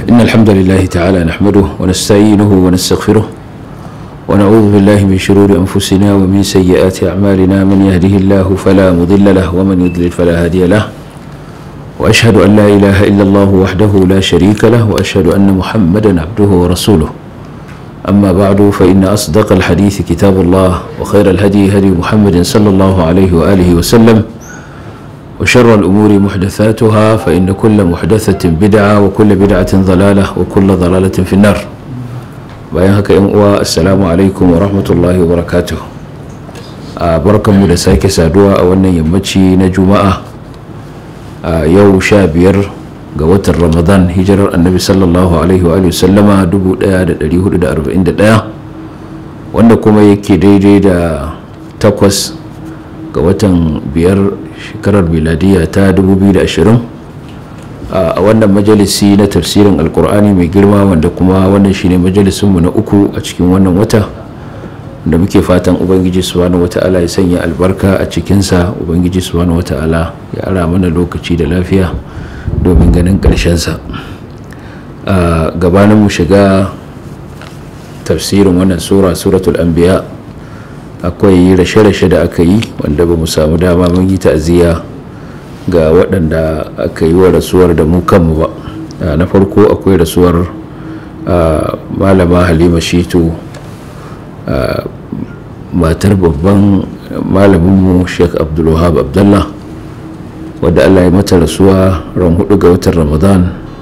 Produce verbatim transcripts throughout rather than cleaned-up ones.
إن الحمد لله تعالى نحمده ونستعينه ونستغفره ونعوذ بالله من شرور أنفسنا ومن سيئات أعمالنا. من يهده الله فلا مضل له ومن يضلل فلا هادي له، وأشهد أن لا إله إلا الله وحده لا شريك له، وأشهد أن محمدا عبده ورسوله. أما بعد، فإن أصدق الحديث كتاب الله، وخير الهدي هدي محمد صلى الله عليه وآله وسلم، وشر الأمور محدثاتها، فإن كل محدثة بدعة وكل بدعة ضلالة وكل ضلالة في النار. بيانك إموا السلام عليكم ورحمة الله وبركاته. بركة مدساك سادوا أولنا يمتشي نجماء يو شابير قوة رمضان هجر النبي صلى الله عليه وآله وسلم دبو دايا دا دريه دا أربعين دا دايا وانا كما يكي دي دي دا تقوس قوة بير shekarar miladiya ta dubu biyu da ashirin a wannan majalisi na tafsirin alkur'ani mai girma, wanda kuma wannan shine majalisinmu na uku a cikin wannan wata da muke fatan ubangiji subhanahu wata'ala ya sanya albarka a cikinsa. Ubangiji subhanahu wata'ala ya ara mana lokaci da lafiya domin ganin ƙarshensa. Gabanin mu shiga tafsirin wannan sura, suratul anbiya, akwai rashe-rashe da aka yi wanda ba mu samu dama mun yi ta'aziyya ga waɗanda aka yi wa rasuwar da mu kanmu ba. Na farko akwai rasuwar malama Halima Shitu, matar babban malaminmu Sheikh Abdulwahab Abdullah, wadda Allah ya mata rasuwa ran hudu ga watan Ramadan.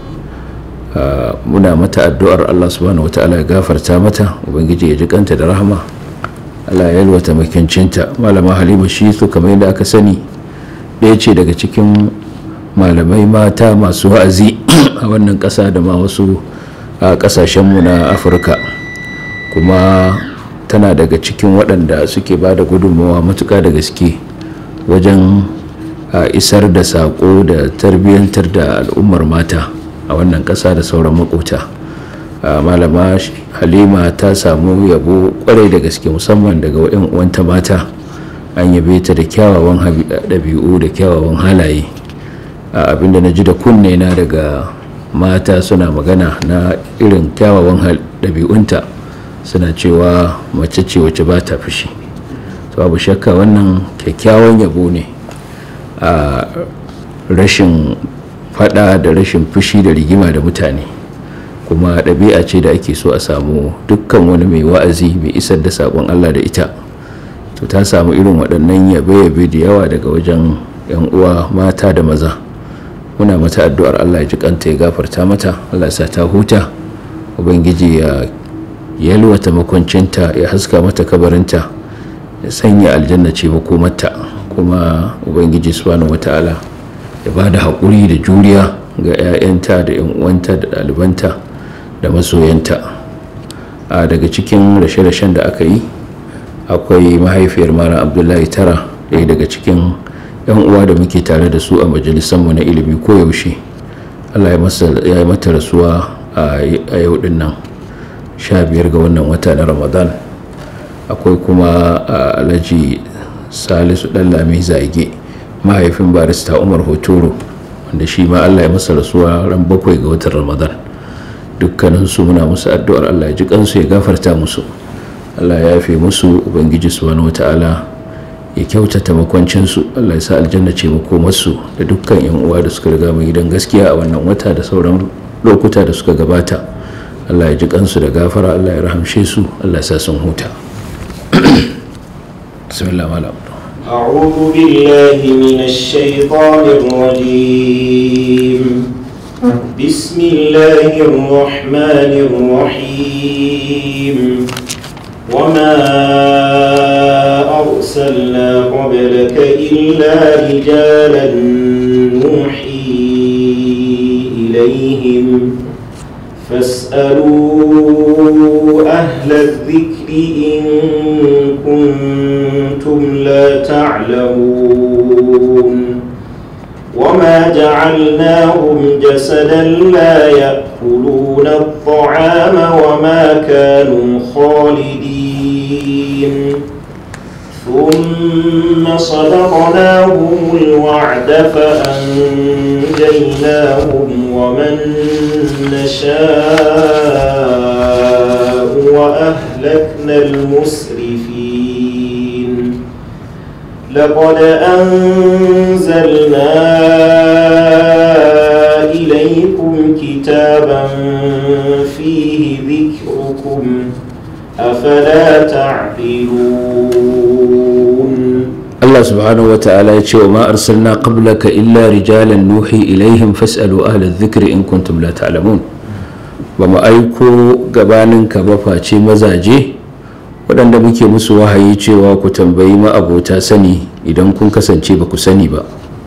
Muna mata addu'ar Allah subhanahu wataala ya gafarta mata, ubangiji ya ji kanta da rahama, Allah ya yalwata makincinta. Malama Halima Shitu, kamar yadda aka sani, ɗaya ce daga cikin malamai mata masu wa'azi a wannan ƙasa da ma wasu a ƙasashenmu na Afirka, kuma tana daga cikin waɗanda suke ba da gudunmawa matuƙa da gaske wajen isar da saƙo da tarbiyyantar da al'ummar mata a wannan ƙasa da sauran maƙota. Malama Halima ta samu yabo kwarai da gaske, musamman daga yan uwanta mata. An yabe ta da kyawawan ɗabi'u da kyawawan halaye. Abinda na ji da kunne na daga mata suna magana na irin kyawawan ɗabi'unta, suna cewa mace ce wacce ba ta fushi. To babu shakka wannan kyakkyawan yabo ne. A rashin fada da rashin fushi da rigima da mutane, kuma ɗabi'a ce da ake so a samu dukkan wani mai wa'azi mai isar da saƙon Allah da ita. To ta samu irin waɗannan yabe-yabe da yawa daga wajen 'yan uwa mata da maza. Muna mata addu'ar Allah ya ji kanta, ya gafarta mata, Allah ya sa ta huta, ubangiji ya yalwata makwancinta, ya haska mata kabarinta, ya sanya aljanna ce makomarta, kuma ubangiji subhanahu wataala ya ba da haƙuri da juriya ga 'ya'yanta da 'yan uwanta da ɗalibanta da masoyanta. A daga cikin rashe-rashen da aka yi akwai mahaifiyar Malam Abdullahi Tara, ɗaya daga cikin 'yan uwa da muke tare da su a majalisanmu na ilimi koyaushe. Allah ya yi mata rasuwa a yau din nan sha biyar ga wannan wata na Ramadan. Akwai kuma Alhaji Salisu Ɗanlami Zage, mahaifin barista Umar Hotoro, wanda shi ma Allah ya masa rasuwa ran bakwai ga watan Ramadan. Dukkaninsu muna musu addu'ar Allah ya ji kansu, ya gafarta musu, Allah ya yafe musu, ubangiji subhanahu wataala ya kyautata makwancinsu, Allah ya sa aljanna ce makomarsu, da dukkan yan uwa da suka riga mai gidan gaskiya a wannan wata da sauran lokuta da suka gabata. Allah ya ji kansu da gafara, Allah ya rahamshe su, Allah ya sa sun huta. Bismillah malam. أعوذ بالله من الشيطان الرجيم. بسم الله الرحمن الرحيم. وما أرسلنا قبلك إلا رجالا نوحي إليهم فاسألوا أهل الذكر إن كنتم لا تعلمون. وما جعلناهم جسدا لا يأكلون الطعام وما كانوا خالدين ثم صدقناهم الوعد فأنجيناهم ومن نشاء وأهلكنا المسرفين لقد أنزلنا إليكم كتابا فيه ذكركم أفلا تعقلون الله سبحانه وتعالى يقول وما أرسلنا قبلك إلا رجالا نوحي إليهم فاسألوا أهل الذكر إن كنتم لا تعلمون وما أيكو gabaninka ba face mazaje waɗanda muke musu wahayi cewa ku tambayi ma abota sani idan kun kasance ba ku sani ba.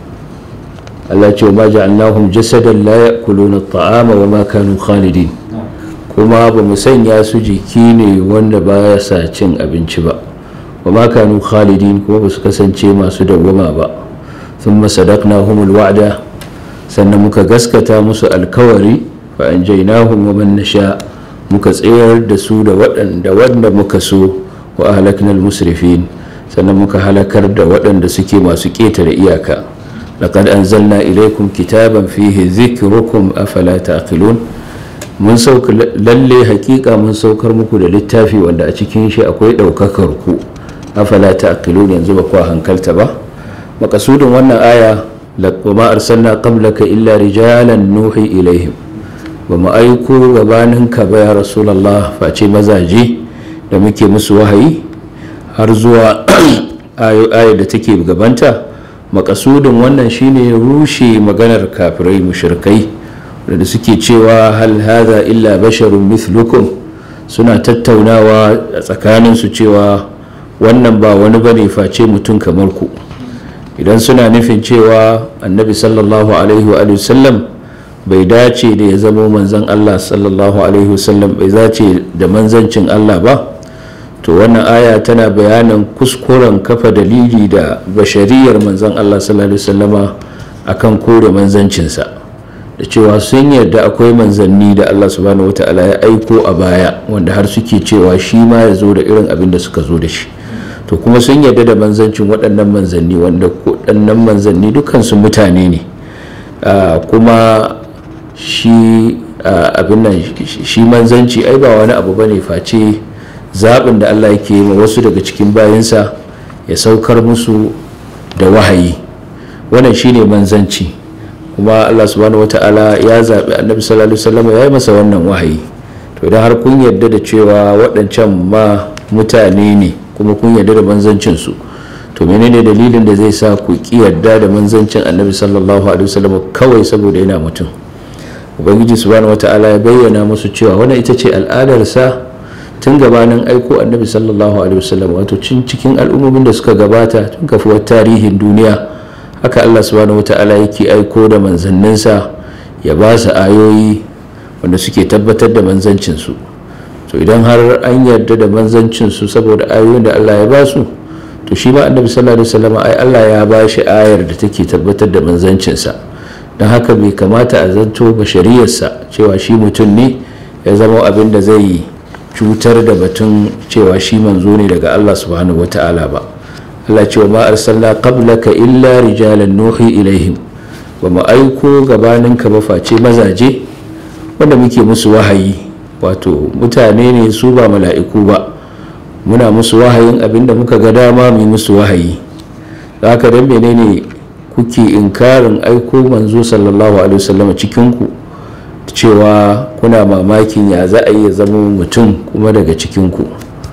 Allah ce ma ja'alnahum jasadan la ya'kuluna at-ta'ama wa ma kanu khalidin, kuma ba mu sanya su jiki ne wanda ba sa cin abinci ba, wa ma kanu khalidin kuma ba su kasance masu dawwama ba. thumma sadaqnahum al-wa'da, sannan muka gaskata musu alkawari fa anjaynahum wa man nasha, muka tsayar da su da waɗanda wanda muka so, wa ahlakna al-musrifin, sannan muka halakar da waɗanda suke masu ƙetare iyaka. laqad anzalna ilaykum kitaban fihi dhikrukum afala taqilun, mun sauka lalle hakika mun saukar muku da littafi wanda a cikin shi akwai daukakar ku, afala taqilun, yanzu ba ku hankalta ba. makasudin wannan aya ma arsalna qablaka illa rijalan nuhi ilaihim, ba mu aiko gabaninka ba ya rasulullah face mazaje da muke musu wahayi har zuwa ayar da take gabanta. makasudin wannan shine rushe maganar kafirai mushrikai da suke cewa hal hadha illa basharun mithlukum, suna tattaunawa a tsakaninsu cewa wannan ba wani bane face mutum kamar ku. idan suna nufin cewa annabi sallallahu alaihi wa sallam bai dace da ya zama manzon Allah sallallahu alaihi wa sallam, bai dace da manzancin Allah ba, to wannan aya tana bayanin kuskuren kafa dalili da bashariyar manzon Allah sallallahu alaihi wa sallama akan kore manzancinsa, da cewa sun yarda akwai manzanni da Allah subhanahu wataala ya aiko a baya wanda har suke cewa shi ma ya zo da irin abin da suka zo da shi. to kuma sun yarda da manzancin waɗannan manzanni wanda waɗannan manzanni dukansu mutane ne, kuma shi abin nan shi manzanci ai ba wani abu bane face zaɓin da Allah yake yi wasu daga cikin bayinsa ya saukar musu da wahayi, wannan shine manzanci. kuma Allah subhanahu wata'ala ya zaɓi annabi sallallahu alaihi wasallam ya yi masa wannan wahayi. to idan har kun yarda da cewa waɗancan ma mutane ne kuma kun yarda da manzancinsu, to menene dalilin da zai sa ku ki yarda da manzancin annabi sallallahu alaihi wasallam kawai saboda yana mutum? ubangiji subhanahu wata'ala ya bayyana musu cewa wannan ita ce al'adarsa tun gabanin aiko annabi sallallahu alaihi wasallam, wato cikin al'ummomin da suka gabata tun kafuwar tarihin duniya. haka Allah subhanahu wata'ala yake aiko da manzanninsa ya ba su ayoyi wanda suke tabbatar da manzancinsu. to idan har an yarda da manzancinsu saboda ayoyin da Allah ya ba su, to shi ma annabi sallallahu alaihi wasallam ai Allah ya ba shi ayar da take tabbatar da manzancinsa. don haka bai kamata a zanto bashariyarsa cewa shi mutum ne ya zama abin da zai cutar da batun cewa shi manzo ne daga Allah subhanahu wata'ala ba. Allah ce wa ma arsalna qablaka illa rijalan nuhi ilaihim, ba mu aiko gabaninka ba face mazaje wanda muke musu wahayi, wato mutane ne su ba mala'iku ba, muna musu wahayin abinda muka ga dama mu musu wahayi. haka dan menene kuke inkarin aiko manzo sallallahu alaihi wasallam cikin ku, cewa kuna mamakin ya za a yi zama mutum kuma daga cikin ku?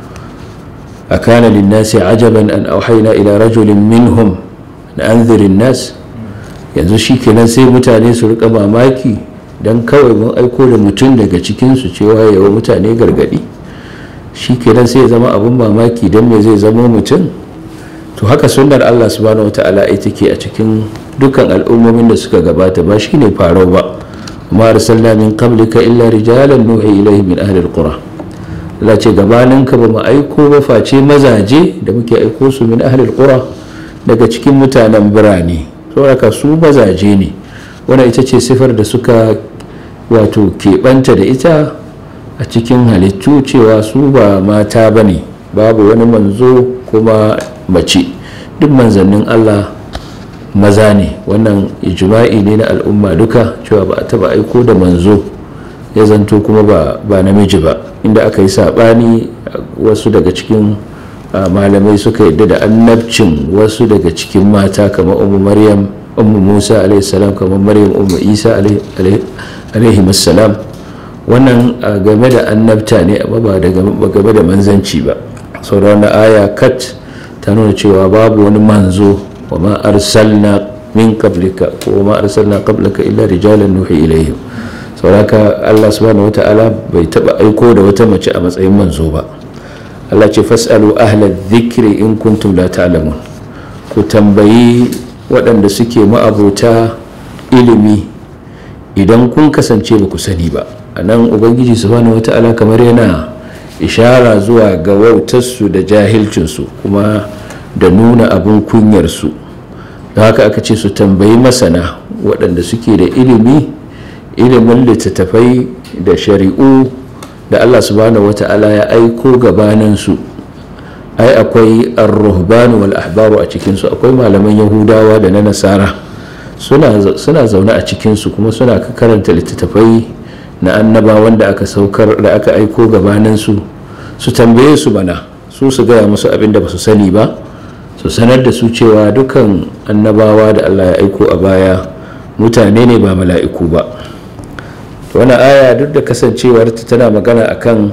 akana linnasi ajaban an auhayna ila rajulin minhum an anzirin nas, yanzu shikenan sai mutane su rika mamaki dan kawai mun aiko da mutum daga cikin su cewa yawa mutane gargadi, shikenan sai ya zama abun mamaki dan me zai zama mutum? to haka sunnar Allah subhanahu wataala ita take a cikin dukkan al'ummomin da suka gabata, ba shine farau ba. ma arsalna min qablika illa rijalan nuhi ilayhim min ahli alqura, Allah ce gabaninka ba mu aiko ba face mazaje da muke aiko su min ahli alqura, daga cikin mutanen birane. saboda su mazaje ne, wannan ita ce sifar da suka wato keɓanta da ita a cikin halittu, cewa su ba mata bane, babu wani manzo kuma mace. Duk manzannin Allah maza ne. Wannan ijma'i ne na al'umma duka cewa ba a taba aiko da manzo ya zanto kuma ba, ba namiji ba. Inda aka yi saɓani, wasu daga cikin malamai suka yadda da annabcin wasu daga cikin mata kamar ummu maryam, ummu musa alaihi salam, kamar maryam ummu isa alaihi salam. Wannan game da annabta ne, amma ba game da manzanci ba. sau da wannan aya kat ta nuna cewa babu wani manzo wa ma arsalna min qablika ko ma arsalna qablaka illa rijalan nuhi ilayhim. sauraka Allah subhanahu wataala bai taba aiko da wata mace a matsayin manzo ba. Allah ce fasalu ahla dhikri in kuntum la ta'lamun, ku tambayi waɗanda suke ma'abota ilimi idan kun kasance ba ku sani ba. anan ubangiji subhanahu wataala kamar yana ishara zuwa ga wautarsu da jahilcinsu kuma da nuna abin kunyarsu. da haka aka ce su tambayi masana waɗanda suke da ilimi, ilimin littattafai da shari'u da Allah subhanahu wata'ala ya aiko gabaninsu. ai akwai ar-ruhbanu wal ahbaru a cikinsu, akwai malaman yahudawa da na nasara suna, suna zaune a cikinsu kuma suna karanta littattafai na annabawan da aka saukar da aka aiko gabaninsu. su tambaye su bana, su su gaya musu abin da ba su sani ba, su sanar da su cewa dukan annabawa da Allah ya aiko a baya mutane ne ba mala'iku ba. wannan aya duk da kasancewar ta tana magana akan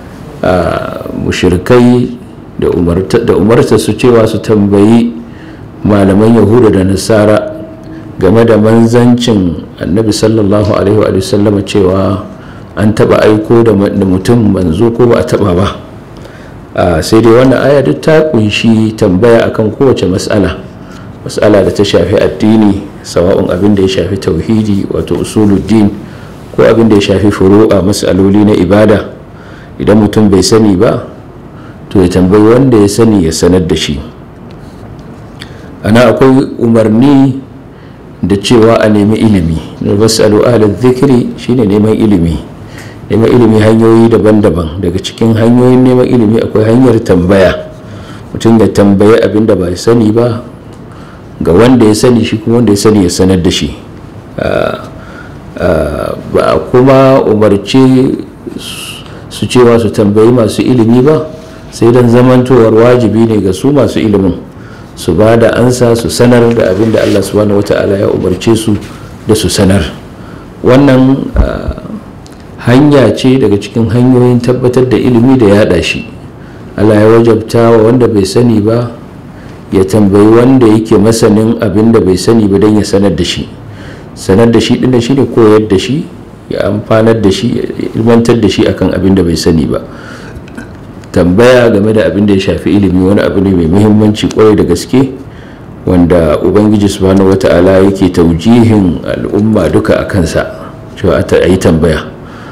mushrikai da umarta da umarta su cewa su tambayi malaman yahuda da nasara game da manzancin annabi sallallahu alaihi wa sallam cewa an taba aiko da mutum manzo ko ba a taba ba. sai dai wannan aya duk ta kunshi tambaya akan kowace mas'ala mas'ala da ta shafi addini, sawa'un abin da ya shafi tauhidi wato usuluddin ko abin da ya shafi furu'a mas'aloli na ibada. idan mutum bai sani ba to ya tambayi wanda ya sani ya sanar da shi. ana akwai umarni da cewa a nemi ilimi, na mas'alu ahla dhikri shine neman ilimi. neman ilimi hanyoyi daban-daban, daga cikin hanyoyin neman ilimi akwai hanyar tambaya. mutum ya tambaye abin da ba ya sani ba ga wanda ya sani, shi kuma wanda ya sani ya sanar da shi. ba a kuma umarci su cewa su tambayi masu ilimi ba sai don zamantowar wajibi ne ga su masu ilimin su ba da ansa, su sanar da abin da Allah subhanahu wata'ala ya umarce su da su sanar. wannan hanya ce daga cikin hanyoyin tabbatar da ilimi da yada shi. Allah ya wajabta wa wanda bai sani ba ya tambayi wanda yake masanin abin da bai sani ba don ya sanar da shi. sanar da shi din da shi ne koyar da shi, ya amfanar da shi, ya ilmantar da shi akan abin da bai sani ba. tambaya game da abin da ya shafi ilimi wani abu ne mai muhimmanci kwarai da gaske, wanda ubangiji subhanahu wata'ala yake taujihin al'umma duka a kansa cewa a yi tambaya.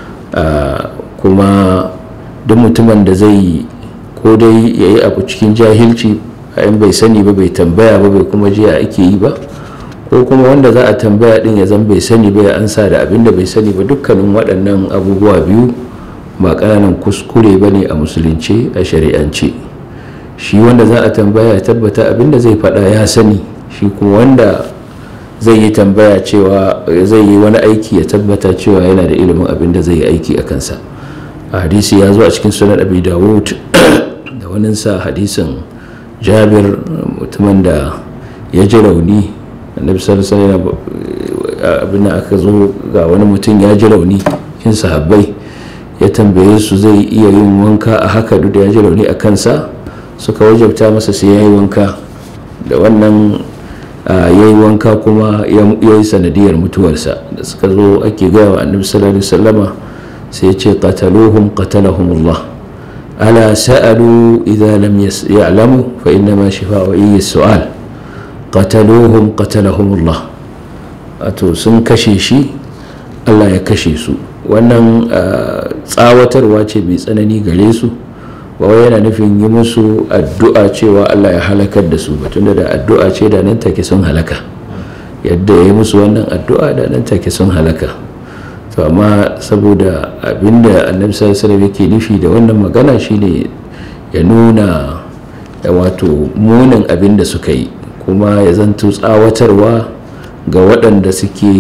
kuma duk mutumin da zai ko dai ya yi abu cikin jahilci, in bai sani ba bai tambaya ba bai kuma jiya ake yi ba, ko kuma wanda za a tambaya din ya zan bai sani ba ya ansa da abin da bai sani ba. dukkanin waɗannan abubuwa biyu ba ƙananan kuskure ba ne a musulunci, a shari'ance. shi wanda za a tambaya ya tabbata abin da zai faɗa ya sani, shi kuma wanda zai yi tambaya cewa zai yi wani aiki ya tabbata cewa yana da ilimin abin da zai yi aiki a kansa. a hadisi ya zo a cikin sunan abi dawud da waninsa, hadisin jabir, mutumin da ya ji rauni. annabi sallallahu alaihi wasallam abin da aka zo ga wani mutum ya ji rauni cikin sahabbai, ya tambaye su zai iya yin wanka a haka duk da ya ji rauni a kansa. suka wajabta masa sai ya yi wanka, da wannan ya yi wanka kuma ya yi sanadiyar mutuwarsa. da suka zo ake gaya wa annabi sallallahu alaihi wasallama sai ya ce qataluhum qatalahumullah ala sa'alu idza lam ya'lamu fa inna ma shifa'u as-su'al qataluhum qatalahumullah. wato sun kashe shi, Allah ya kashe su. wannan tsawatarwa ce mai tsanani gare su, ba wai yana nufin yi musu addu'a cewa Allah ya halakar da su ba, tunda da addu'a ce da nan take sun halaka. yadda ya yi musu wannan addu'a da nan take sun halaka. to amma saboda abinda annabi sallallahu alaihi wasallam yake nufi da wannan magana shine ya nuna wato munin abin da suka yi, kuma ya zanto tsawatarwa ga waɗanda suke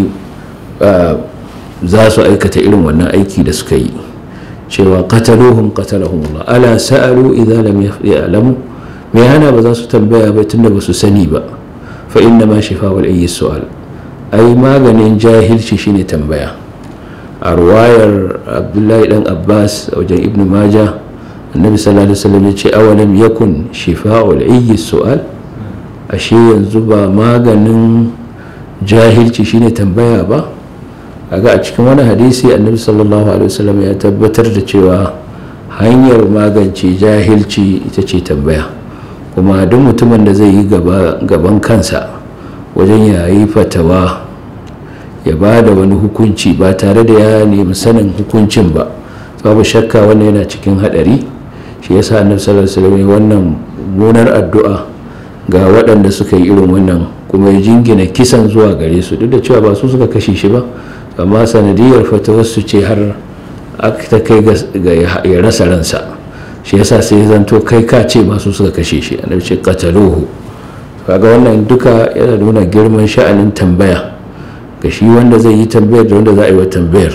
za su aikata irin wannan aiki da suka yi, cewa qataluhum qatalahum Allah ala sa'alu idza lam ya'lamu, me hana ba za su tambaya ba tunda ba su sani ba, fa inna ma shifa'ul ayyi su'al, ai maganin jahilci shine tambaya. A ruwayar Abdullahi dan Abbas a wajen Ibn Majah, annabi sallallahu alaihi wasallam ya ce awalam yakun shifa'ul ayyi su'al, ashe yanzu ba maganin jahilci shine tambaya ba. Kaga a cikin wani hadisi annabi sallallahu alaihi wasallam ya tabbatar da cewa hanyar magance jahilci ita ce tambaya, kuma duk mutumin da zai yi gaban kansa wajen ya yi fatawa ya ba da wani hukunci ba tare da ya nemi sanin hukuncin ba, babu shakka wannan yana cikin hadari. Shi yasa annabi sallallahu alaihi wasallam wannan munar addu'a ga waɗanda suka yi irin wannan, kuma ya jingina kisan zuwa gare su, duk da cewa ba su suka kashe shi ba, amma sanadiyar fatawarsu ce har aka kai ga ya rasa ransa. Shi yasa sai zanto kai ka ce masu suka kashe shi, annabi ce qataluhu. Kaga wannan duka yana nuna girman sha'anin tambaya ga shi wanda zai yi tambayar da wanda za a yi wa tambayar.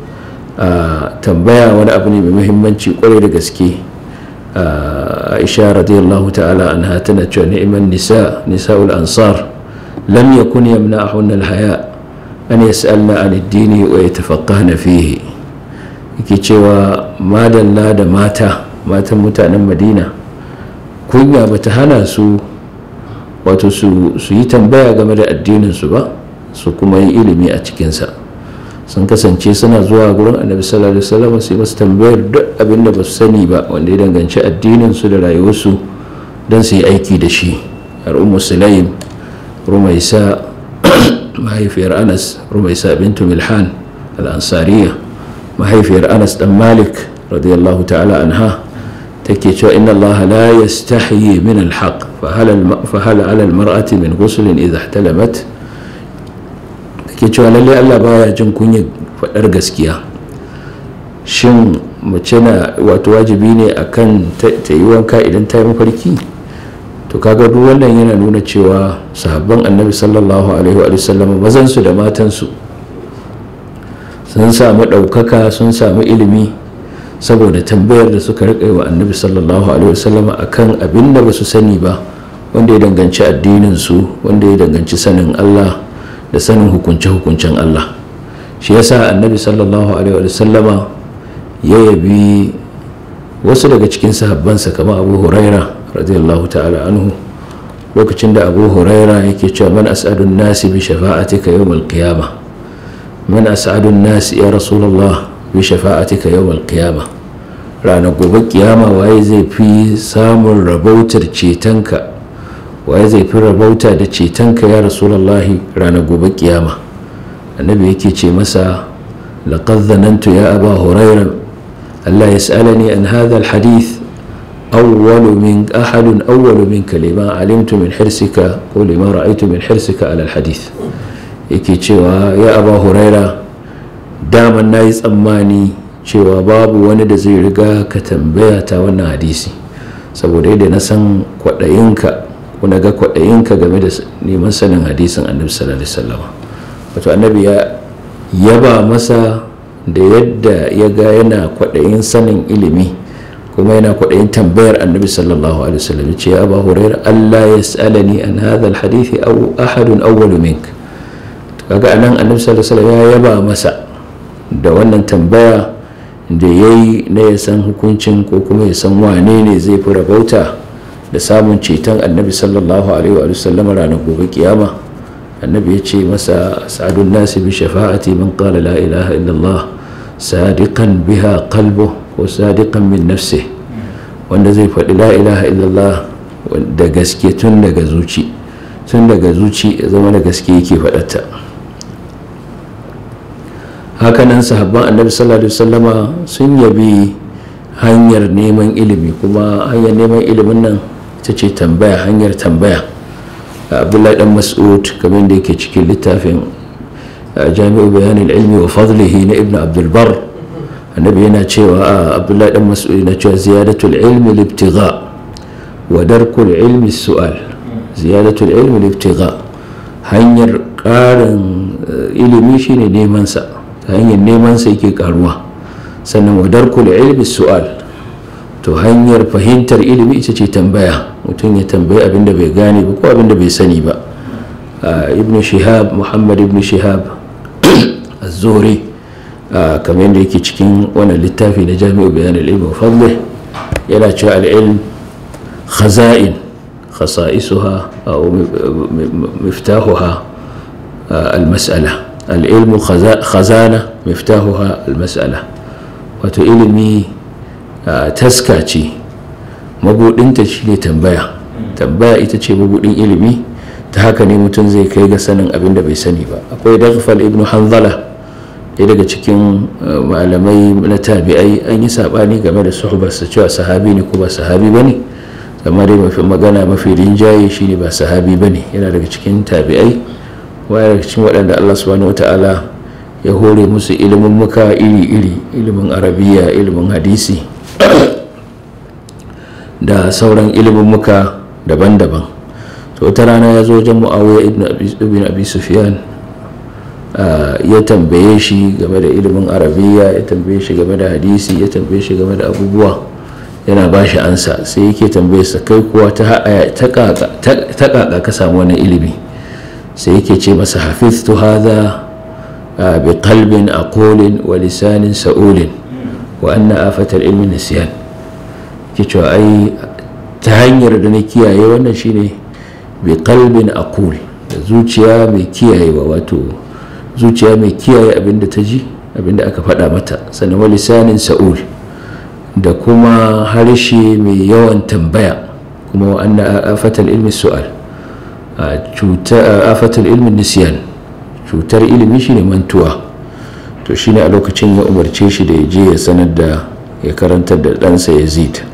Tambaya wani abu ne mai muhimmanci kwarai da gaske. Aisha radiyallahu ta'ala anha tana cewa ni'man nisa nisa'ul ansar lam yakun yamna'ahunna al-haya an yas'alna an ad-dini wa yatafaqqahna fihi. Yake cewa madalla da mata matan mutanen Madina, kunya bata hana su wato su yi tambaya game da addinin su ba, su kuma yi ilimi a cikinsa. Sun kasance suna zuwa gurin annabi sallallahu alaihi wasallam sai masu tambayar duk abin da ba su sani ba wanda ya danganci addinin su da rayuwarsu don su yi aiki da shi. Har Ummu Sulaim Rumaisa mahaifiyar Anas, Rumaisa bintu Milhan al-Ansariya mahaifiyar Anas dan Malik radiyallahu ta'ala anha, take cewa inna Allah la yastahyi min al-haq fa hal fa hal 'ala al-mar'ati min ghusl idha ihtalamat. Take cewa lalle Allah baya jin kunya fadar gaskiya. Shin mace na wato wajibi ne akan ta yi wanka idan ta yi mafarki? To kaga duk wannan yana nuna cewa sahabban annabi sallallahu alaihi wa sallam mazan su da matan su sun samu daukaka, sun samu ilimi saboda tambayar da suka rika wa annabi sallallahu alaihi wa sallam akan abin da basu sani ba, wanda ya danganci addinin su, wanda ya danganci sanin Allah da sanin hukunce-hukuncen Allah. Shi yasa annabi sallallahu alaihi wa sallama ya yabi wasu daga cikin sahabbansa kamar Abu Huraira radiyallahu ta'ala anhu, lokacin da Abu Huraira yake cewa man as'adun nasi bi shafa'atika yawmal qiyamah, man as'adun nasi ya rasulullah bi shafa'atika yawmal qiyamah, ranar gobe kiyama waye zai fi samun rabautar cetonka, waye zai fi rabauta da cetonka ya rasulullahi ranar gobe kiyama. Annabi yake ce masa laqad dhanantu ya Aba Huraira alla yas'alani an hadha alhadith awwalu min ahadun awwalu minka lima alimtu min hirsika ko lima ra'aytu min hirsika ala alhadith. Yake cewa ya Aba Huraira, daman nayi tsammani cewa babu wani da zai riga ka tambaya ta wannan hadisi, saboda yadda na san kwaɗayinka ko na ga kwaɗayinka game da neman sanin hadisin annabi sallallahu alaihi wasallam. Wato annabi ya yaba masa da yadda ya ga yana kwaɗayin sanin ilimi kuma yana kwaɗayin tambayar annabi sallallahu alaihi wasallam. Ya ce ya Aba Hurairah, Allah yas'alani an hadha alhadith aw ahadun awwalu mink. Kaga anan annabi sallallahu alaihi wasallam ya yaba masa da wannan tambaya da yayi na ya san hukuncin ko kuma ya san wane ne zai fi rabauta da samun ceton annabi sallallahu alaihi wasallam ranar gobe kiyama. Annabi ya ce masa sa'adun nasi bi shafa'ati man qala la ilaha illallah sadiqan biha qalbuhu wa sadiqan min nafsihi, wanda zai faɗi la ilaha illallah da gaske tun daga zuci tun daga zuci ya zama da gaske yake faɗarta. Hakanan sahabban annabi sallallahu alaihi wasallama sun yabi hanyar neman ilimi, kuma hanyar neman ilimin nan ita ce tambaya, hanyar tambaya. Abdullahi dan Mas'ud kamar da yake cikin littafin Jami'u Bayanil Ilmi wa Fadlihi na Ibn Abdul Barr, annabi yana cewa Abdullahi dan Mas'ud yana cewa ziyadatul ilmi libtigha wa darkul ilmi su'al, ziyadatul ilmi libtigha, hanyar ƙarin ilimi shine neman sa, hanyar neman sa yake karuwa. Sannan wa darkul ilmi su'al, to hanyar fahimtar ilimi ita ce tambaya, mutum ya tambayi abinda bai gane ba ko abinda bai sani ba. ibn shihab muhammad ibn shihab az-zuhri kamar yadda yake cikin wannan littafi na jami'u bayan al-ilm wa fadlih, yana cewa al-ilm khaza'in khasa'isuha aw miftahuha al-mas'ala, al-ilm khazana miftahuha al-mas'ala, wato ilimi taska ce, mabudinta shine tambaya. Tambaya ita ce mabudin ilimi, ta haka ne mutum zai kai ga sanin abin da bai sani ba. Akwai Daghfal ibn Hanzala, ɗaya daga cikin malamai na tabi'ai, an yi sabani game da suhbarsa cewa sahabi ne ko ba sahabi bane, amma dai mafi magana mafi rinjaye shine ba sahabi bane, yana daga cikin tabi'ai, waya daga cikin waɗanda Allah subhanahu wataala ya hore musu ilimin muka iri-iri, ilimin arabiya, ilimin hadisi da sauran ilimin muka daban-daban. to wata rana ya zo wajen Muawiya ibn Abi Sufyan, ya tambaye shi game da ilimin arabiya, ya tambaye shi game da hadisi, ya tambaye shi game da abubuwa, yana ba shi ansa. Sai yake tambaye sa, kai kuwa ta kaka ka samu wannan ilimi? Sai yake ce masa, hafiztu hadha bi qalbin aqulin wa lisanin sa'ulin wa anna afatal ilmi nisyan. Ke cewa ai ta hanyar da na kiyaye wannan shine bi qalbin aqul, da zuciya mai kiyayewa, wato zuciya mai kiyaye abinda ta ji, abinda aka faɗa mata. Sannan wa lisanin sa'ul, da kuma harshe mai yawan tambaya. Kuma wa anna afatal ilmi su'al, cuta afatal ilmi nisyan, cutar ilimi shine mantuwa. To shine a lokacin ya umarce shi da ya je ya sanar da, ya karantar da ɗansa Yazid.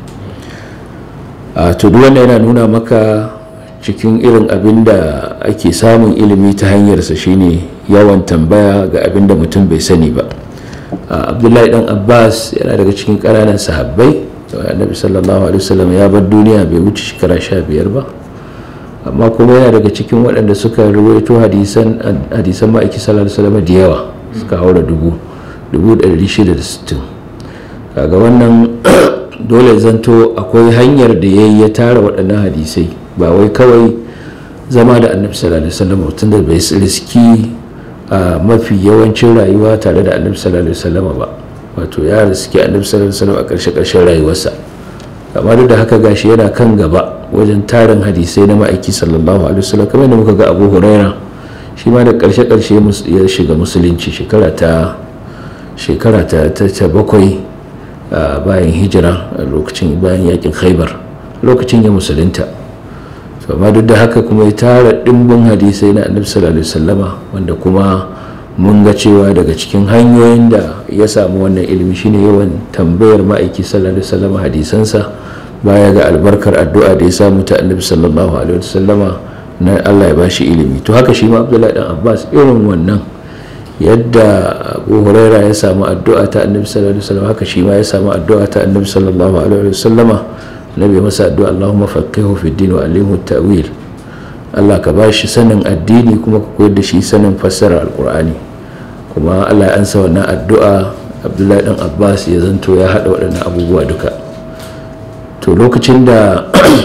to duk wannan yana nuna maka cikin irin abin da ake samun ilimi ta hanyarsa shine yawan tambaya ga abin da mutum bai sani ba. Abdullahi dan Abbas yana daga cikin ƙananan sahabbai. Annabi sallallahu alaihi wasallam ya bar duniya bai wuce shekara sha biyar ba, amma kuma yana daga cikin waɗanda suka rawaito hadisan hadisan ma'aiki sallallahu alaihi wasallam da yawa, suka haura dubu dubu ɗari shida da sittin. kaga wannan dole zanto akwai hanyar da yayi ya tara waɗannan hadisai, ba wai kawai zama da annabi sallallahu alaihi wasallam tunda bai riski a mafi yawancin rayuwa tare da annabi sallallahu alaihi wasallam ba, wato ya riski annabi sallallahu alaihi wasallam a ƙarshe ƙarshen rayuwarsa, amma duk da haka gashi yana kan gaba wajen tarin hadisai na ma'aiki sallallahu alaihi wasallam. kamar da muka ga Abu Huraira, shi ma da ƙarshe ƙarshe ya shiga musulunci shekara ta shekara ta ta bakwai bayan hijira, a lokacin bayan yakin Khaibar, lokacin ya musulunta. amma duk da haka kuma ya tara dimbin hadisai na annabi sallallahu alaihi wasallama, wanda kuma mun ga cewa daga cikin hanyoyin da ya samu wannan ilimi shine yawan tambayar ma'aiki sallallahu alaihi wasallama hadisansa, baya ga albarkar addu'a da ya samu ta annabi sallallahu alaihi wasallama na Allah ya bashi ilimi. To haka shi ma Abdullahi dan Abbas irin wannan, yadda Abu Huraira ya samu addu'a ta annabi sallallahu alaihi wasallam, haka shi ma ya samu addu'a ta annabi sallallahu alaihi wasallama. Nabi masa addu'a, Allahumma faqihu fi din wa allimhu at-ta'wil, Allah ka bashi sanin addini kuma ka koyar da shi sanin fassara alqur'ani. Kuma Allah ya ansa wannan addu'a. Abdullahi dan Abbas ya zanto ya hada waɗannan abubuwa duka. To lokacin da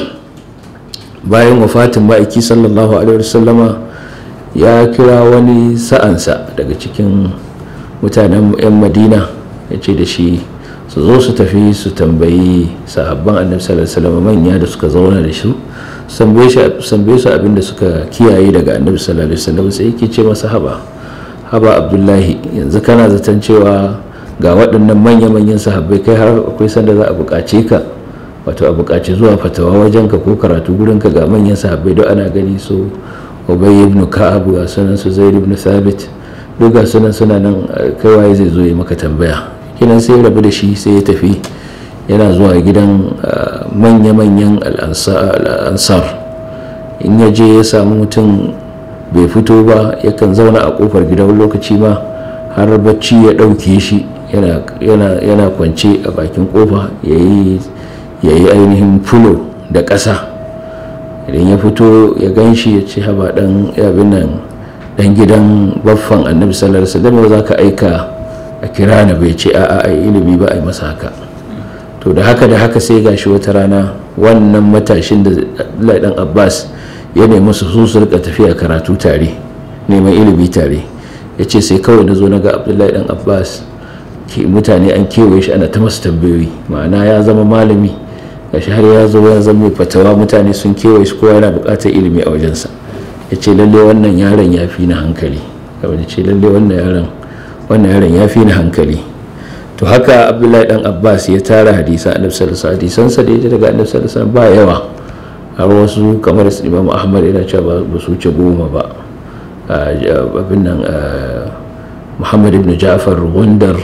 bayan wafatin ma'aiki sallallahu alaihi wasallama, ya kira wani sa'ansa daga cikin mutanen 'yan Madina, ya ce da shi su zo su tafi su tambayi sahabban annabi sallallahu alaihi wasallam manya da suka zauna da su, tambaye su abinda suka kiyaye daga annabi sallallahu alaihi wasallam. Sai yake ce masa, haba haba Abdullahi, yanzu kana zaton cewa ga waɗannan manya-manyan sahabbai kai har akwai sanda za a buƙace ka, wato a buƙaci zuwa fatawa wajenka ko karatu gurinka ga manyan sahabbai don ana gani su Ubay ibn Ka'ab, ga sunan su Zaid ibn Thabit, duk ga sunan suna nan, kai waye zai zo ya maka tambaya? Kinan sai rabu da shi, sai ya tafi yana zuwa gidan manya-manyan al'ansar. In ya je ya samu mutum bai fito ba, yakan zauna a kofar gidan lokaci ma har bacci ya ɗauke shi, yana kwance a bakin kofa, ya yi ainihin fulo da ƙasa. Idan ya fito ya gan shi ya ce haba dan abin nan dan gidan baffan annabi sallallahu alaihi wasallam za ka aika a kira na, bai ce a'a ai ilimi ba ai masa haka. To da haka da haka sai gashi wata rana wannan matashin da Abdullahi dan Abbas ya nemi su su rika tafiya karatu tare, neman ilimi tare, ya ce sai kawai na zo na ga Abdullahi dan Abbas mutane an kewaye shi ana ta masa tambayoyi, ma'ana ya zama malami gashi har ya zo ya zama fatawa, mutane sun kewaye shi, kowa yana buƙatar ilimi a wajensa. Ya ce lalle wannan yaron ya fi na hankali, kawai ya ce lalle wannan yaron wannan yaron ya fi na hankali. To haka Abdullahi dan Abbas ya tara hadisan annabi sallallahu alaihi wasallam, hadisansa da ya daga annabi sallallahu alaihi wasallam ba yawa, har wasu kamar su Imam Ahmad yana cewa ba su wuce goma ba. Abin nan Muhammad ibn Ja'far Wandar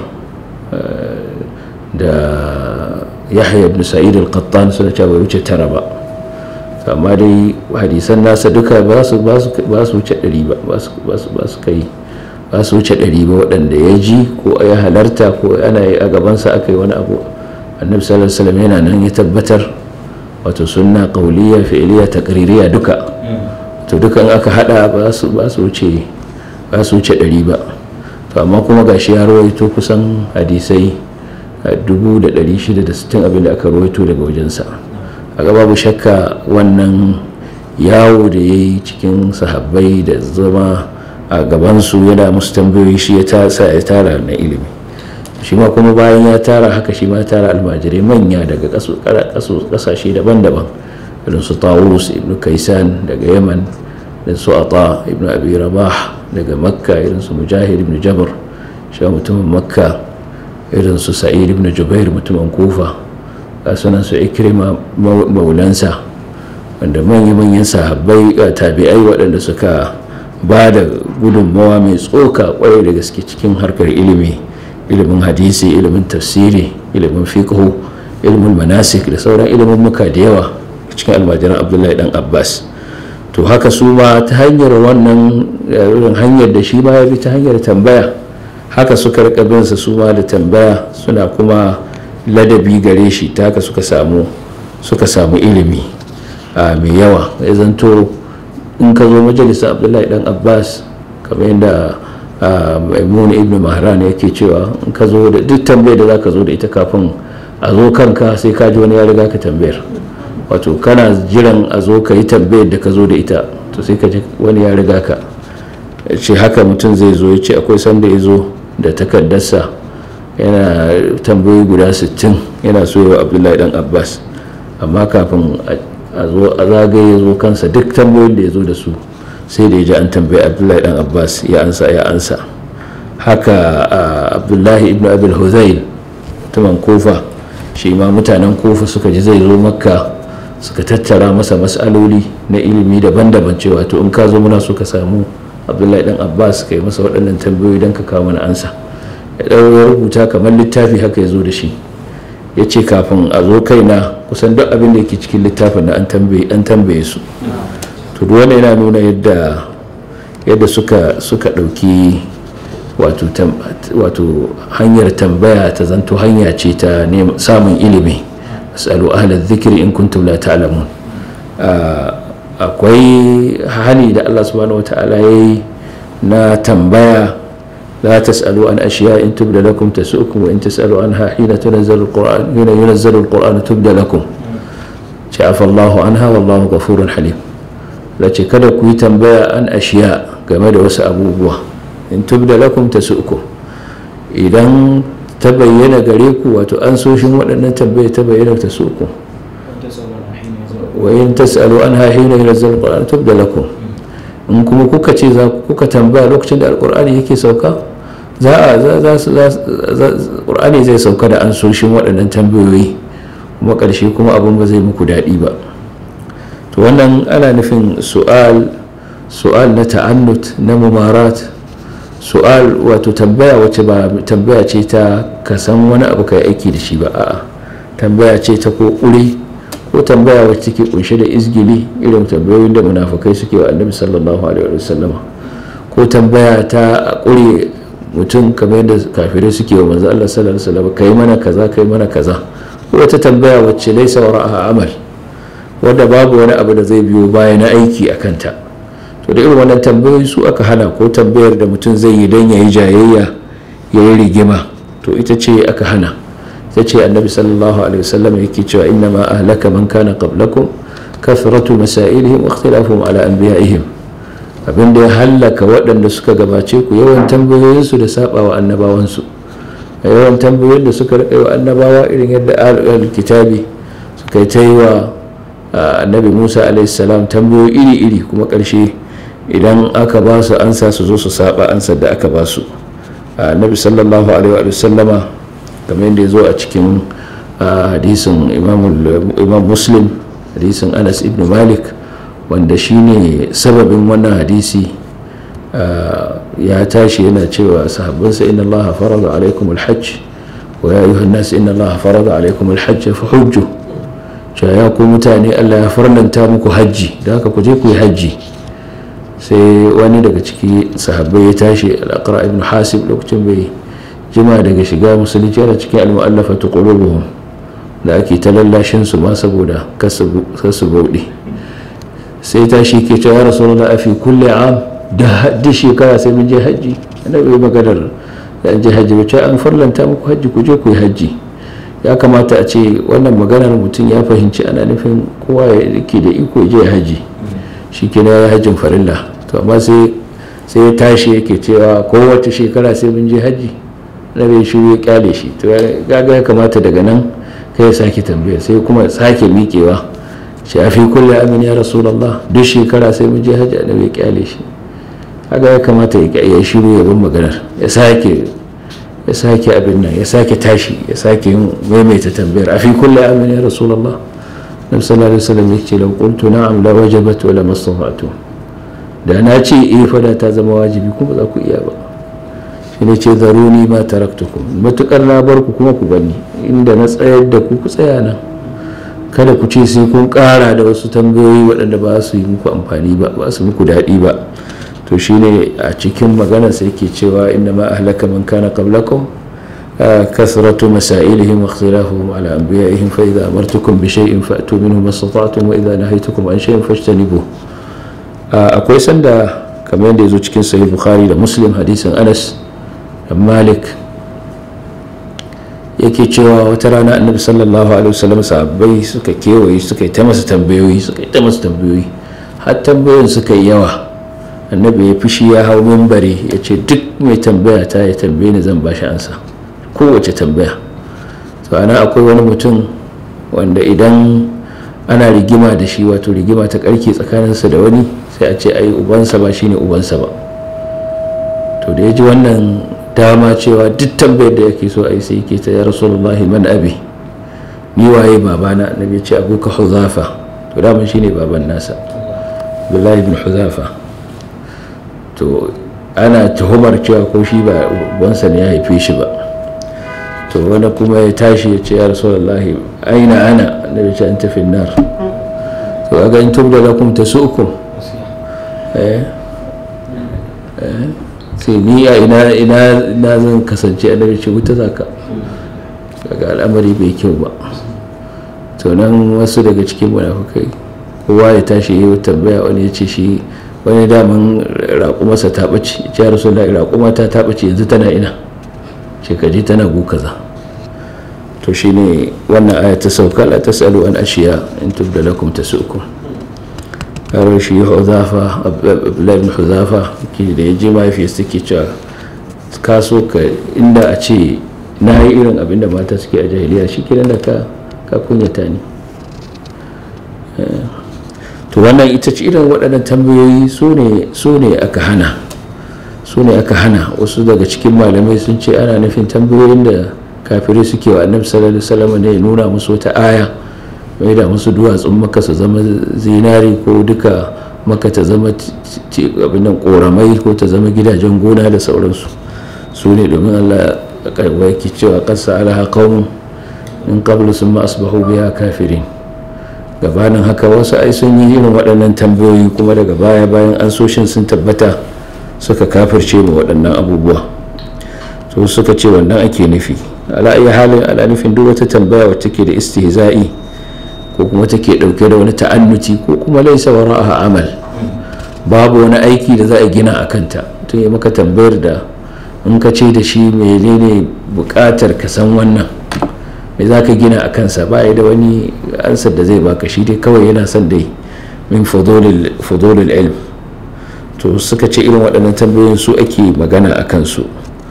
da Yahya ibn Sa'id al-Qattan suna cewa bai wuce tara ba. Amma dai hadisan nasa duka ba su ba su wuce ɗari ba, ba su kai ba su wuce ɗari ba waɗanda ya ji ko ya halarta ko ana yi a gabansa aka yi wani abu annabi sallallahu alaihi wasallam yana nan ya tabbatar, wato sunna qauliyya fi'liyya taqririyya duka. To dukan aka hada ba su ba su wuce ba su wuce ɗari ba. To amma kuma gashi ya rawaito kusan hadisai dubu da ɗari shida da sittin abinda aka rawaito daga wajensa. A babu shakka wannan yawo da ya yi cikin sahabbai da zama a gabansu yana musu tambayoyi shi ya sa ya tara na ilimi. Shi ma kuma bayan ya tara haka shi ma ya tara almajirai manya daga kasashe daban-daban, irin su Tawus ibn Kaisan daga Yaman, irin su Ata ibn Abi Rabah daga Makka, irin su Mujahid ibn Jabr shi mutumin Makka, irin su Sa'id ibn Jubair mutumin Kufa, sunan su Ikrima maulansa, wanda manya-manyan sahabbai tabi'ai waɗanda suka ba da gudunmawa mai tsoka kwarai da gaske cikin harkar ilimi, ilimin hadisi, ilimin tafsiri, ilimin fiqhu, ilimin manasik da sauran ilimin muka da yawa cikin almajiran Abdullahi dan Abbas. To haka su ma ta hanyar wannan hanyar da shi ma ya bi ta hanyar tambaya, haka suka rika bin sa su ma da tambaya, suna kuma ladabi gare shi, ta haka suka samu suka samu ilimi mai yawa. Ya zanto in ka zo majalisar Abdullahi dan Abbas, kamar yadda Maimun ibn Mahran yake cewa, in ka zo da duk tambayar da zaka zo da ita kafin a zo kanka sai ka ji wani ya riga ka tambayar, wato kana jiran a zo ka yi tambayar da ka zo da ita, to sai ka ji wani ya riga ka. Ce haka mutum zai zo, ya ce akwai sanda ya zo da takardarsa yana tambayoyi guda sittin yana so yawa Abdullahi dan Abbas, amma kafin a zo a zagaye zo kansa duk tambayoyin da ya zo da su sai da ya ji an tambayi Abdullahi dan Abbas ya ansa ya ansa. Haka Abdullahi ibn Abil Hudhayl mutumin Kufa, shi ma mutanen Kufa suka ji zai zo Makka, suka tattara masa mas'aloli na ilimi daban-daban, cewa to in ka zo muna so ka samu Abdullahi dan Abbas kai masa waɗannan tambayoyi don ka kawo mana ansa. Ya ɗau ya rubuta kamar littafi haka ya zo da shi, ya ce kafin a zo kaina kusan duk abin da yake cikin littafin da an tambaye su. To duk wanda yana nuna yadda yadda suka suka ɗauki wato wato hanyar tambaya ta zanto hanya ce ta samun ilimi. As'alu ahla dhikri in kuntum la ta'lamun. Akwai hani da Allah subhanahu wata'ala yayi na tambaya, لا تسألوا عن أشياء إن تبدى لكم تسؤكم وإن تسألوا عنها حين تنزل القرآن حين ينزل القرآن تبدى لكم عفى الله عنها والله غفور حليم. لكن kada ku yi tambaya an ashiya game da wasu abubuwa, in tubda lakum tasu'kum, idan ta bayyana gare ku, wato an soshin waɗannan tambaya ta bayyana tasu'kum, wa in tas'alu anha hina yunzal alquran tubda lakum. In kuma kuka ce za kuka tambaya lokacin da alqur'ani yake sauka, za a za za qur'ani zai sauka da an soshin waɗannan tambayoyi, kuma ƙarshe kuma abin ba zai muku daɗi ba. To wannan ana nufin su'al su'al na ta'annut, na mumarat, su'al wato tambaya wacce ba tambaya ce ta ka san wani abu kai aiki da shi ba, a'a tambaya ce ta ko ƙure, ko tambaya wacce take kunshe da izgili, irin tambayoyin da munafikai suke wa annabi sallallahu alaihi wasallama, ko tambaya ta ƙure mutum kamar yadda kafirai suke wa manzo Allah sallallahu alaihi wasallam, kai mana kaza kai mana kaza, ko wata tambaya wacce laisa wara'aha amal, wadda babu wani abu da zai biyo baya na aiki a kanta. To da irin wannan tambayoyi su aka hana, ko tambayar da mutum zai yi don ya yi jayayya ya yi rigima, to ita ce aka hana. ta ce annabi sallallahu alaihi wasallam yake cewa inna ma ahlaka man kana qablakum kathratu masailihim wa ikhtilafuhum ala anbiya'ihim, abinda ya hallaka waɗanda suka gabace ku yawan tambayoyinsu da sabawa annabawansu. Yawan tambayoyin da suka rika yi wa annabawa irin yadda al-kitabi suka yi ta yi wa annabi Musa alaihi salam tambayoyi iri-iri, kuma ƙarshe idan aka ba su ansa su zo su saba ansar da aka ba su. Annabi sallallahu alaihi wa sallama kamar yadda ya zo a cikin hadisin imam Muslim, hadisin Anas ibn Malik, wanda shine sababin wannan hadisi, ya tashi yana cewa sahabbansa inna allaha farada alaikum alhajj wa ya ayyuhan nas inna allaha farada alaikum alhajj fa hujju, cewa ya ku mutane Allah ya farlanta muku hajji da haka ku je ku yi hajji. Sai wani daga ciki sahabbai ya tashi, al-Aqra ibn Hasib, lokacin bai jima daga shiga musulunci, yana cikin al-mu'allafatu qulubuhum da ake ta lallashin su ma saboda kasu bauɗe. sai tashi ke cewa rasulullah a fi kulli am, da duk shekara sai mun je hajji. annabi maganar da an je hajji ba, an farlanta muku hajji ku je ku yi hajji. Ya kamata a ce wannan maganar mutum ya fahimci ana nufin kowa ya yake da iko je hajji, shi ke ya hajjin farilla. To amma sai sai ya tashi yake cewa kowace shekara sai mun je hajji. Annabi shi ya kyale shi. To gaga ya kamata daga nan kai ya sake tambaya, sai kuma sake miƙewa shi a fi kulle amin ya rasulullah, duk shekara sai mun je hajji. Annabi ya kyale shi. Haka ya kamata ya shiru ya bin maganar, ya sake ya sake abin nan, ya sake tashi, ya sake yin maimaita tambayar a fi kulle amin ya rasulullah. Nabi sallallahu alaihi wasallam ya ce lau qultu na'am la wajabat wa la mastata'tu, da na ce eh fada ta zama wajibi kuma za ku iya ba. shi ne ce zaruni ma taraktukum, matukar na bar ku kuma ku bani, inda na tsayar da ku ku tsaya nan, kada ku ce sai kun kara da wasu tambayoyi waɗanda ba su yi muku amfani ba, ba su muku daɗi ba. To shine a cikin magana sai ke cewa inna ma ahlaka man kana qablakum kasratu masailihim wa ikhtilafuhum ala anbiya'ihim fa idha amartukum bi shay'in fa'tu minhu mastata'tum wa idha nahaytukum an shay'in fajtanibuhu. Akwai sanda kamar yadda yazo cikin sahih Bukhari da Muslim, hadisin Anas bin Malik, yake cewa wata rana annabi sallallahu alaihi wasallam sahabbai suka kewaye suka yi ta masa tambayoyi suka yi ta masa tambayoyi har tambayoyin suka yi yawa. Annabi ya fushi, ya hau minbari ya ce duk mai tambaya ta ya tambaye ni zan bashi ansa, kowace tambaya. To ana akwai wani mutum wanda idan ana rigima da shi, wato rigima ta karke tsakaninsa da wani, sai a ce ai ubansa ba shine ubansa ba. To da ya ji wannan dama cewa duk tambayar da yake so ai sai yake ta ya rasulullahi man abi, ni waye babana? Annabi ya ce abuka Huzafa. To daman shine baban nasa, Abdullahi ibn Huzafa. To ana tuhumar cewa ko shi ba ubansa ne ya haife shi ba. To wani kuma ya tashi ya ce ya rasulullahi aina ana? Annabi ya ce anta fi nar. To aga in tubda lakum tasukum, eh eh sai ni a ina ina ina zan kasance? Annabi ce wuta zaka. Daga al'amari bai kyau ba. To nan wasu daga cikin munafikai kowa ya tashi yayi tambaya, wani ya ce shi wani daman raƙumarsa ta ɓace, ya rasulullahi raƙuma ta ta ɓace yanzu tana ina? ce kaji tana gu kaza. To shine wannan aya ta sauka, la tasalu an ashiya in tubda lakum tasukum. Har shi Huzafa, Abdullahi ibn Huzafa ke da ya je mahaifiyarsa take cewa ka so ka inda a ce na yi irin abinda mata suke a jahiliya, shi kiran da ka ka kunyata ni. To wannan ita ce irin waɗannan tambayoyi su ne aka hana su ne aka hana wasu daga cikin malamai sun ce ana nufin tambayoyin da kafirai suke wa annabi sallallahu alaihi wasallam ne ya nuna musu wata aya, mai da musu duwatsun Makka su zama zinari, ko duka Makka ta zama abin nan koramai, ko ta zama gidajen gona da sauransu. su ne domin Allah yake cewa qad sa'alaha qaumun min qablu thumma asbahu biha kafirin. Gabanin haka wasu ai sun yi irin waɗannan tambayoyi, kuma daga baya bayan an soshin sun tabbata suka kafirce mu waɗannan abubuwa. To suka ce wannan ake nufi. Ala ayi halin ana nufin duk wata tambaya wacce ke da istihza'i ko kuma take dauke da wani ta'annuti ko kuma laisa wara'aha amal, babu wani aiki da za a gina a kanta. tun yi maka tambayar da in ka ce da shi menene bukatar ka san wannan, me za ka gina a kansa, ba da wani ansar da zai baka, shi dai kawai yana son dai min fudulil ilm. to suka ce irin waɗannan tambayoyin su ake magana a kansu.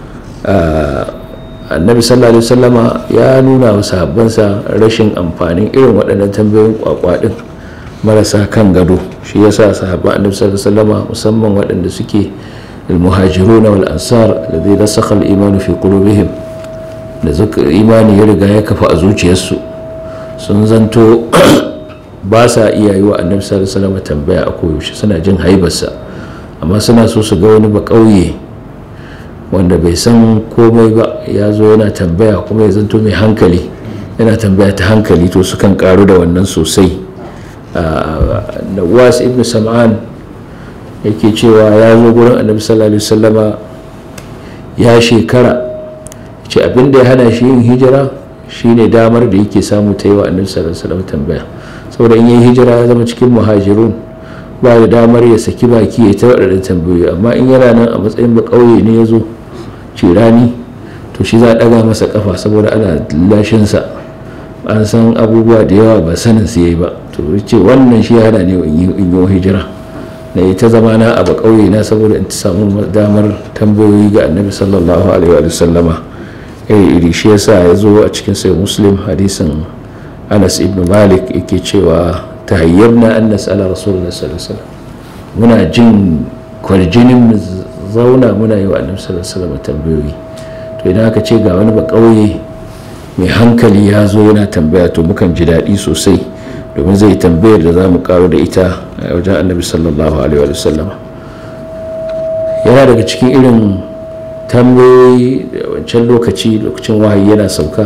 annabi sallallahu alaihi wasallama ya nuna wa sahabbansa rashin amfanin irin waɗannan tambayoyin kwakwadin marasa kan gado. shi yasa sahabban annabi sallallahu alaihi wasallama musamman waɗanda suke al-muhajiruna wal ansar alladhi rasakha al-iman fi qulubihim, da zuka imani ya riga ya kafa a zuciyarsu, sun zanto ba sa iya yi wa annabi sallallahu alaihi wasallama tambaya a koyaushe, suna jin haibarsa, amma suna so su ga wani ba ƙauye wanda bai san komai ba ya zo yana tambaya kuma ya zanto mai hankali, yana tambaya ta hankali, to sukan karu da wannan sosai. Nawas ibn Sam'an yake cewa ya zo gurin annabi sallallahu alaihi wasallama ya shekara, ce abinda ya hana shi yin hijira shine damar da yake samu ta yi wa annabi sallallahu alaihi wasallama tambaya, saboda in yi hijira ya zama cikin muhajirun ba da damar ya saki baki ya ta waɗannan tambayoyi. amma in yana nan a matsayin ba ƙauye ne ya zo cirani, to shi za a ɗaga masa ƙafa saboda ana lashinsa, an san abubuwa da yawa ba sanin su yayi ba. to ce wannan shi ya hada ne in yi hijira na yi ta zama na a ba ƙauye na saboda in samu damar tambayoyi ga annabi sallallahu alaihi wa sallama iri iri. shi yasa ya zo a cikin sai muslim hadisin Anas ibn Malik yake cewa tahayyabna an nas'ala rasulullah sallallahu alaihi wasallam, muna jin kwarjinin zauna muna yi wa annabi sallallahu alaihi wasallam tambayoyi. to idan aka ce ga wani ba kauye mai hankali ya zo yana tambaya, to mukan ji daɗi sosai, domin zai tambayar da za mu karo da ita a wajen annabi sallallahu alaihi wasallam. yana daga cikin irin tambayoyi da wancan lokaci lokacin wahayi yana sauka,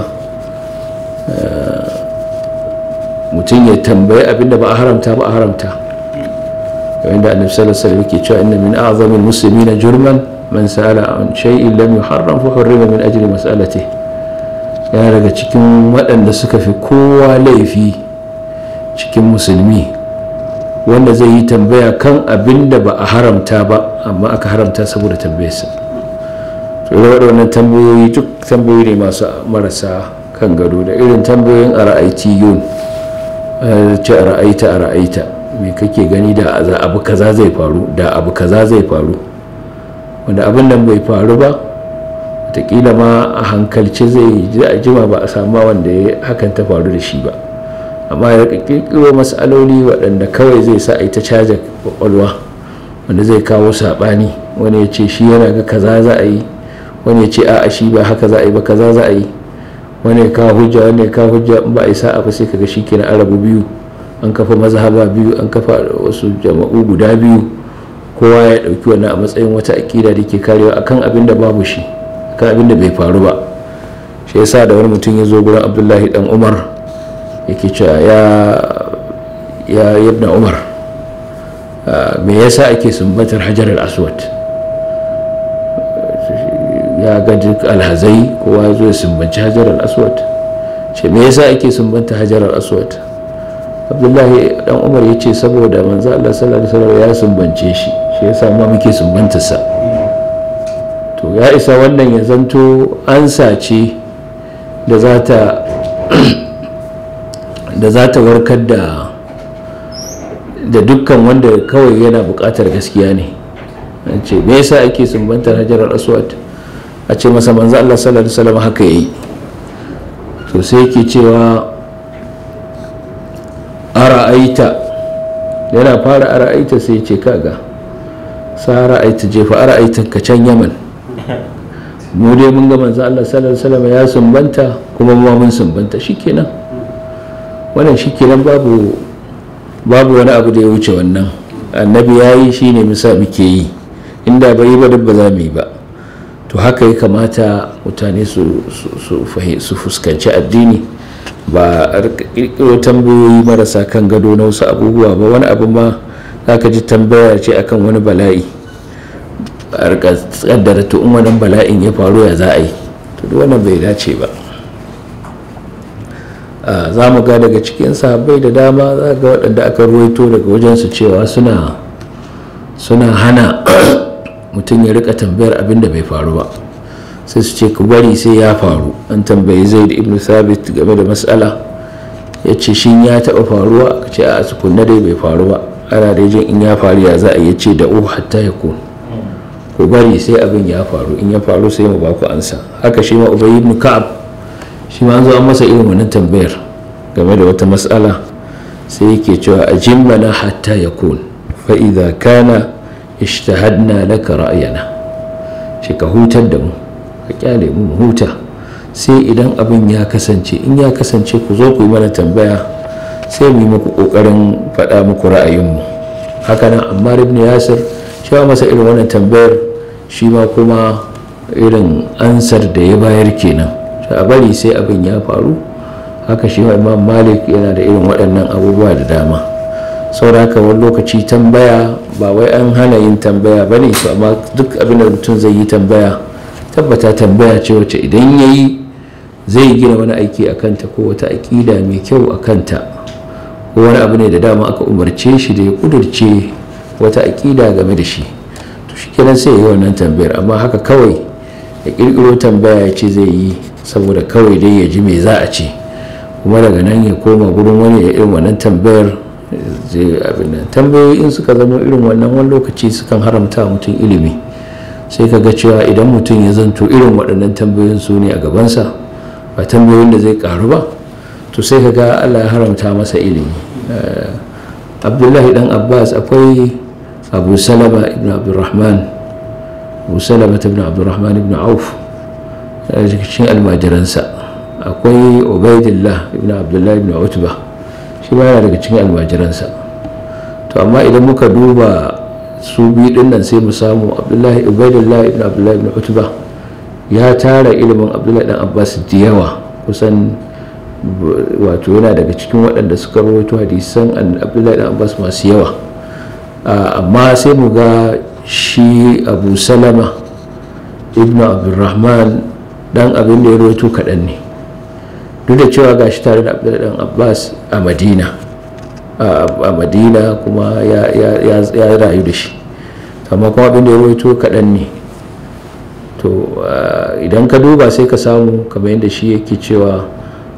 mutum ya tambayi abinda ba a haramta ba a haramta, yayin da annabi sallallahu alaihi wasallam yake cewa inna min a'zamil muslimina jurman man sa'ala an shay'in lam yuharram fa hurrima min ajli mas'alatihi. yana daga cikin waɗanda suka fi kowa laifi cikin musulmi wanda zai yi tambaya kan abinda ba a haramta ba amma aka haramta saboda tambayarsa. to irin waɗannan tambayoyi duk tambayoyi ne masu marasa kan gado, da irin tambayoyin a ra'aitiyun, ce a ra'aita a ra'aita me kake gani da abu kaza zai faru, da abu kaza zai faru, wanda abin nan bai faru ba, wataƙila ma a hankalce zai jima ba a samu wanda ya hakan ta faru da shi ba, amma ya ƙirƙiro matsaloli waɗanda kawai zai sa a yi ta caja kwakwalwa, wanda zai kawo saɓani. wani ya ce shi yana ga kaza za a yi, wani ya ce a'a shi ba haka za a yi ba kaza za a yi, wani ya kawo hujja wani ya kawo hujja, in ba a yi sa'a ba sai kaga shi kenan arabu biyu, an kafa mazhaba biyu, an kafa wasu jama'u guda biyu, kowa ya dauki wannan a matsayin wata akida da ke karewa akan abin da babu shi, akan abin da bai faru ba. shi yasa da wani mutum ya zo gurin Abdullahi dan Umar yake cewa ya ya ibn Umar, me yasa ake sumbatar Hajar al-Aswad? ya ga duk alhazai kowa zo ya sumbanci Hajar al-Aswad, ce me yasa ake sumbanta Hajar al-Aswad? Abdullahi dan Umar ya ce saboda manzo Allah sallallahu alaihi wasallam ya sumbance shi, shi yasa ma muke sumbantar sa. to ya isa wannan ya zanto ansa ce da za ta da za ta warkar da da dukkan wanda kawai yana buƙatar gaskiya ne. an ce me yasa ake sumbantar Hajar al-Aswad? a ce masa manzo Allah sallallahu alaihi wasallam haka yayi. to sai yake cewa ara'aita, yana fara ara'aita sai ce kaga sa ara'aita jefa ara'aita ka can Yaman, mu dai mun ga manzo Allah sallallahu alaihi wasallam ya sumbanta kuma mu mun sumbanta, shikenan wannan shikenan, babu babu wani abu da ya wuce wannan. annabi yayi shine musa muke yi, inda bai yi ba duk ba za mu yi ba. to haka ya kamata mutane su su fuskanci addini, ba a ƙirƙiro tambayoyi marasa kan gado na wasu abubuwa ba. wani abu ma za ka ji tambaya ce akan wani bala'i, a rika tsaddara to in wannan bala'in ya faru ya za a yi, to duk wannan bai dace ba. za mu ga daga cikin sahabbai da dama za ga waɗanda aka ruwaito daga wajensu cewa suna suna hana mutum ya rika tambayar abin da bai faru ba, sai su ce ku bari sai ya faru. An tambayi Zaid ibn Thabit game da mas'ala, ya ce shin ya taɓa faruwa? Aka ce a tukunna dai bai faru ba, ana da jin in ya faru ya za a yi ce da u hatta ya kun, ku bari sai abin ya faru, in ya faru sai mu ba ku ansa. Haka shi ma Ubay ibn Ka'ab, shi ma an zo an masa irin wannan tambayar game da wata mas'ala, sai yake cewa ajim lana hatta ya kun fa idza kana ishtahadna laka ra'yana, shi ka hutar da mu, ka kyale mu huta, sai idan abin ya kasance, in ya kasance ku zo ku yi mana tambaya sai mu yi muku kokarin faɗa muku ra'ayinmu. Haka nan Ammar ibn Yasir shi ma masa irin wannan tambayar, shi ma kuma irin ansar da ya bayar kenan, a bari sai abin ya faru. Haka shi ma Imam Malik yana da irin waɗannan abubuwa da dama. saboda haka wani lokaci tambaya ba wai an hana yin tambaya ba ne, amma duk abin da mutum zai yi tambaya tabbata tambaya ce wacce idan ya yi zai gina wani aiki a kanta ko wata aƙida mai kyau a kanta, ko wani abu ne da dama aka umarce shi da ya ƙudurce wata aƙida game da shi, to shi kenan sai ya yi wannan tambayar. Amma haka kawai ya ƙirƙiro tambaya ya ce zai yi saboda kawai dai ya ji me za a ce, kuma daga nan ya koma gurin wani ya irin wannan tambayar zai abin nan. Tambayoyi in suka zama irin wannan wani lokaci sukan haramta mutum ilimi, sai ka ga cewa idan mutum ya zanto irin waɗannan tambayoyin su ne a gabansa, ba tambayoyin da zai karu ba, to sai ka ga Allah ya haramta masa ilimi. Abdullahi dan Abbas, akwai Abu Salama ibn Abdurrahman, Abu Salama ibn Abdurrahman ibn Auf daga cikin almajiransa, akwai Ubaidillah ibn Abdullah ibn Utba, shi ba yana daga cikin almajiransa. To amma idan muka duba su biyu din nan sai mu samu Abdullahi Ubaidillah ibn Abdullah ibn Utba ya tara ilimin Abdullahi dan Abbas da yawa, kusan wato yana daga cikin waɗanda suka rawaito hadisan Abdullahi dan Abbas masu yawa. Amma sai mu ga shi Abu Salama ibn Abdurrahman dan abin da ya rawaito kaɗan ne, duk da cewa gashi tare da Abdullahi dan Abbas a Madina a Madina kuma ya rayu da shi, amma kuma abin da ya rawaito kaɗan ne. To idan ka duba sai ka samu kamar yadda shi yake cewa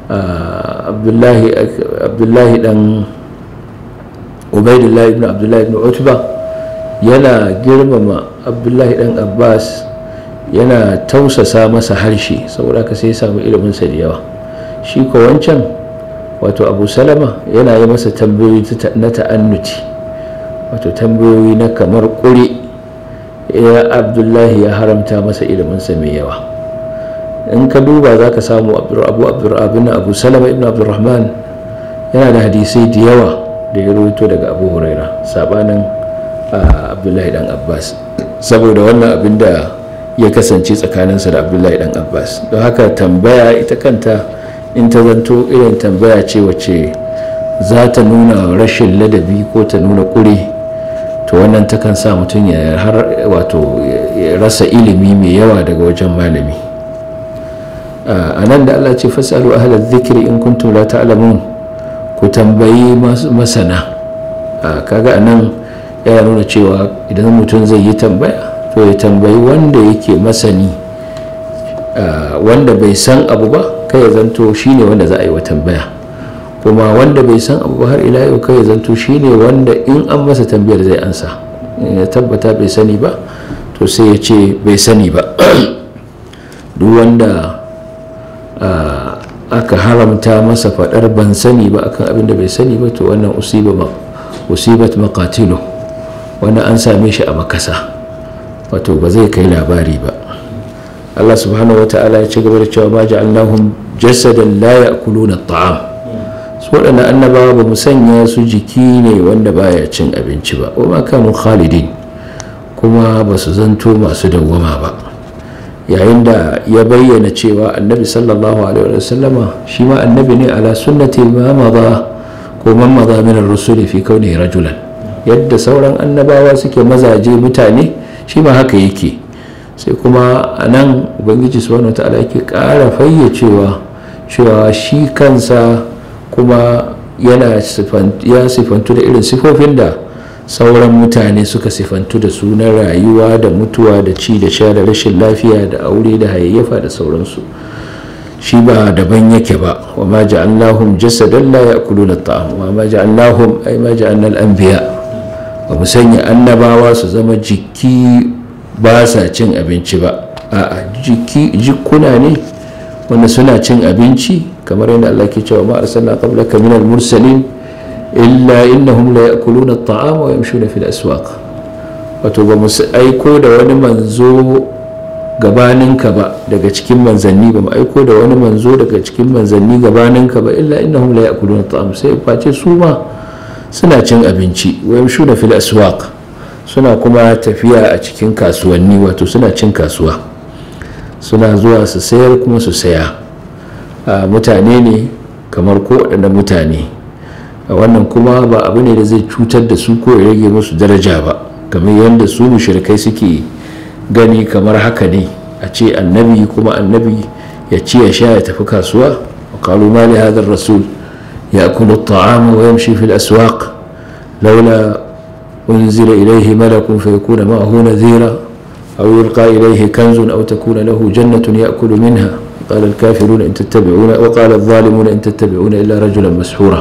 Abdullahi dan Ubaidillah ibn Abdullahi ibn Utba yana girmama Abdullahi dan Abbas, yana tausasa masa harshe, saboda ka sai samu iliminsa da yawa. Shi ko wancan wato Abu Salama yana yi masa tambayoyi na ta'annuti, wato tambayoyi na kamar ƙuri, ya Abdullahi ya haramta masa iliminsa mai yawa. In ka duba za ka samu abu abdurrahman Abu Salama ibn Abdurrahman yana da hadisai da yawa da ya rawaito daga Abu Huraira sabanin Abdullahi dan Abbas, saboda wannan abin da ya kasance tsakaninsa da Abdullahi dan Abbas. Don haka tambaya ita kanta in ta zanto irin tambaya ce wacce za ta nuna rashin ladabi ko ta nuna ƙure, to wannan takan sa mutum ya har wato ya rasa ilimi mai yawa daga wajen malami. A nan da Allah ce fasalu ahlal dhikri in kuntum la ta'lamun, ku tambayi masana. Kaga anan yana nuna cewa idan mutum zai yi tambaya to ya tambayi wanda yake masani, wanda bai san abu ba kai ya zanto shine wanda za a yi wa tambaya, kuma wanda bai san abu ba har ila yau kai ya zanto shine wanda in an masa tambayar zai ansa. Ya tabbata bai sani ba to sai ya ce bai sani ba. Duk wanda aka haramta masa faɗar ban sani ba akan abin da bai sani ba, to wannan usibat maqatilu, wannan an same shi a makasa, wato ba zai kai labari ba. Allah subhanahu wata'ala ya ci gaba da cewa ma ja'alnahum jasadan la ya'kuluna at-ta'am, su waɗannan annabawa ba mu sanya su jiki ne wanda baya cin abinci ba, wa ma kanu khalidin, kuma ba su zanto masu dawwama ba. Yayin da ya bayyana cewa annabi sallallahu alaihi wa sallama shi ma annabi ne ala sunnati ma madha ko man madha min ar-rusuli fi kaunihi rajulan, yadda sauran annabawa suke mazaje mutane shi ma haka yake. Sai kuma anan ubangiji subhanahu wataala yake ƙara fayyacewa cewa shi kansa kuma yana ya sifantu da irin sifofin da sauran mutane suka sifantu da su na rayuwa da mutuwa da ci da sha da rashin lafiya da aure da hayayyafa da sauransu. shi ba daban yake ba. wa ma ja'alnahum jasadan la ya'kuluna at-ta'am wa ma ja'alnahum ay ma ja'alna al-anbiya ba mu sanya annabawa su zama jiki ba sa cin abinci ba. a'a jiki jikuna ne wanda suna cin abinci, kamar yadda Allah ke cewa ma arsalna qablaka minal mursalin illa innahum la ya'kuluna at-ta'ama wa yamshuna fil aswaq. wato ba mu aiko da wani manzo gabaninka ba daga cikin manzanni, ba mu aiko da wani manzo daga cikin manzanni gabaninka ba illa innahum la ya'kuluna at-ta'am, sai face su ma suna cin abinci. wa yamshuna fil aswaq, suna kuma tafiya a cikin kasuwanni, wato suna cin kasuwa, suna zuwa su sayar kuma su saya. mutane ne kamar ko waɗanda mutane. wannan kuma ba abu ne da zai cutar da su ko ya rage musu daraja ba, kamar yadda su mushrikai suke gani kamar haka ne a ce annabi kuma annabi ya ci ya sha ya tafi kasuwa. wa qalu ma li hadha ar-rasul ya'kulu at-ta'ama wa yamshi fil aswaq laula unzila ilayhi malakun fayakuna ma'ahu nadhira aw yulqa ilayhi kanzun aw takuna lahu jannatun ya'kulu minha qala al-kafiruna in tattabi'una wa qala adh-dhalimuna in tattabi'una illa rajulan mashhura.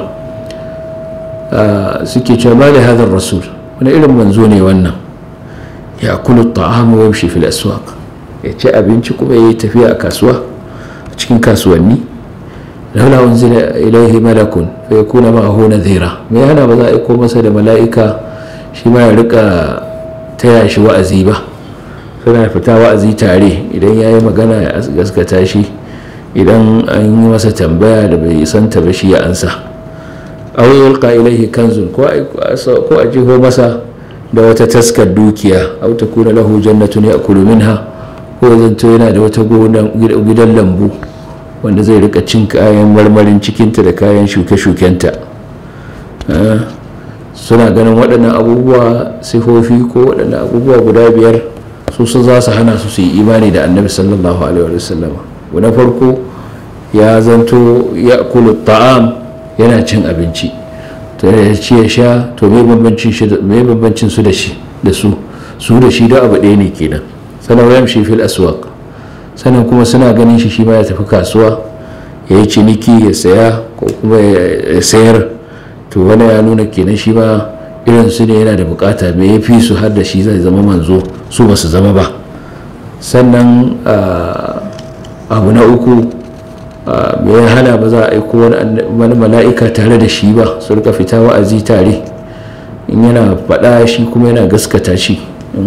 suke cewa ma li hadha ar-rasul, wani irin manzo ne wannan, ya'kulu at-ta'ama wa yamshi fil aswaq, ya ci abinci kuma yayi tafiya a kasuwa a cikin kasuwanni. laula unzila ilayhi malakun fayakuna ma'ahu nadhira, me yana ba za a aiko masa da mala'ika shi ma ya rika taya shi wa'azi ba, suna fita wa'azi tare, idan ya yi magana ya gaskata shi, idan an yi masa tambaya da bai santa ba shi ya ansa. aw yulqa ilayhi kanzun, ko a jiho masa da wata taskar dukiya, aw takuna lahu jannatun ya'kulu minha, ko zanto yana da wata gidan lambu wanda zai rika cin kayan marmarin cikinta da kayan shuke-shukenta. suna ganin waɗannan abubuwa sifofi ko waɗannan abubuwa guda biyar su su za su hana su su yi imani da annabi sallallahu alaihi wa sallam. na farko ya zanto ya kulu ta'am, yana cin abinci, to ya ci ya sha, to me bambancin su da shi da su su da shi da abu ɗaya ne kenan. sannan yamshi fil aswaq, sannan kuma suna ganin shi shi ma ya tafi kasuwa ya yi ciniki ya saya ko kuma ya sayar, to wani ya nuna kenan shi ma irin su ne yana da bukata, me ya fi su har da shi zai zama manzo, su ba su zama ba. sannan abu na uku, me ya hana ba za a aiko wani mala'ika tare da shi ba, su rika fita wa'azi tare, in yana faɗa shi kuma yana gaskata shi,